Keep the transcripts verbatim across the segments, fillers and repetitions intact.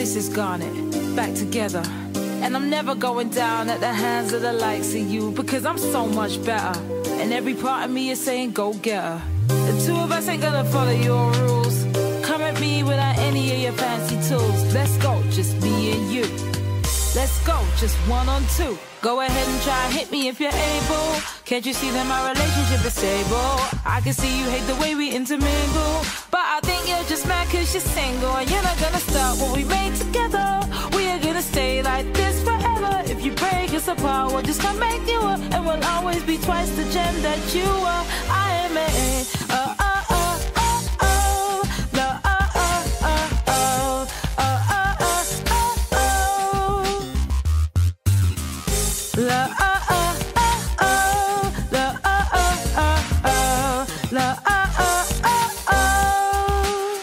This is Garnet, back together. And I'm never going down at the hands of the likes of you, because I'm so much better. And every part of me is saying go get her. The two of us ain't gonna follow your rules. Come at me without any of your fancy tools. Let's go, just me and you. Let's go, just one on two. Go ahead and try, hit me if you're able. Can't you see that my relationship is stable? I can see you hate the way we intermingle, but I think you're just mad cause you're single. And you're not gonna stop what we made together. We are gonna stay like this forever. If you break us apart, we'll just come make you up, and we'll always be twice the gem that you are. I am a uh, uh, La ah ah ah oh, la ah ah ah oh, la ah ah ah oh.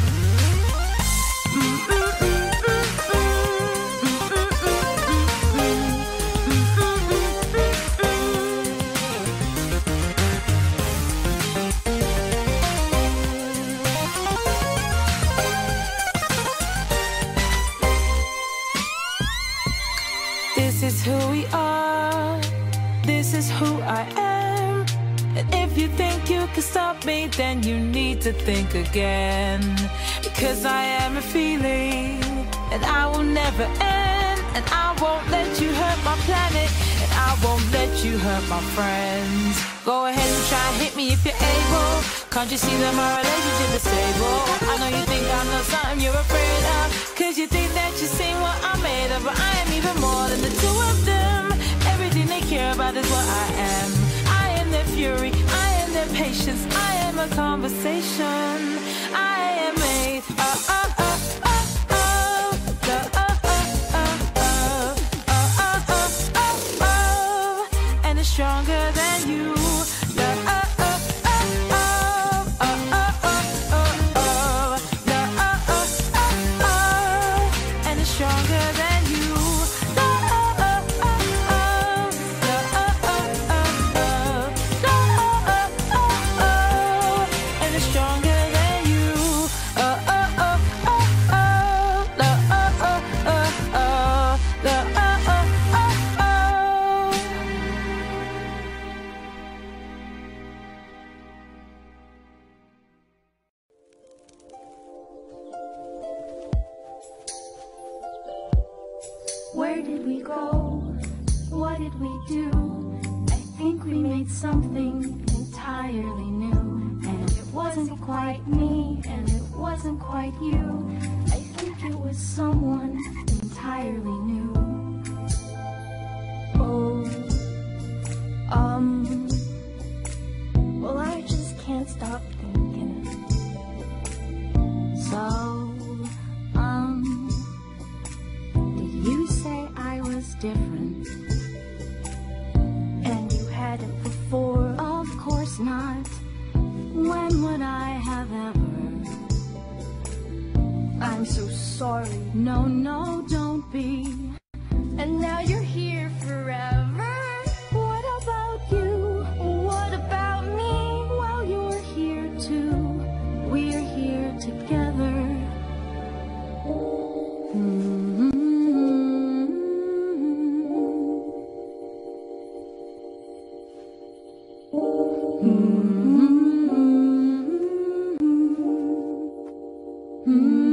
This is who we are, this is who I am. And if you think you can stop me, then you need to think again. Because I am a feeling, and I will never end. And I won't let you hurt my planet, and I won't let you hurt my friends. Go ahead and try, hit me if you're able. Can't you see that my relationship is stable? I know you think I'm not something you're afraid of, cause you think that you've seen what I'm made of. But I am even more than the two of them. Everything they care about is what I am. I am their fury, I am their patience, I am a conversation. I am a uh, uh, uh, uh, uh, the, uh, uh, uh, uh, uh, uh, uh, uh, uh, and it's stronger than you. The, uh, uh, uh, uh, uh, uh, uh, uh, uh, the, uh, uh, uh, uh, and it's stronger than you. The, uh, uh, uh, uh, the, uh, uh, uh, uh, the, uh, uh, uh, uh, and it's stronger than you. Uh, uh, uh, uh, uh, the, uh, uh, uh, uh, the, uh, uh, uh, uh. Where did we go? What did we do? I think we made something entirely new. And it wasn't quite me, and it wasn't quite you. I think it was someone entirely new. Oh, um, well, I just can't stop thinking. So, um, you say I was different, and you had it before. Of course not. When would I have ever? I'm so sorry. No, no, don't be. And now you're here forever. What about you? What about me? Well, you're here too. We're here together. Mm-hmm. Mm-hmm. Mm-hmm.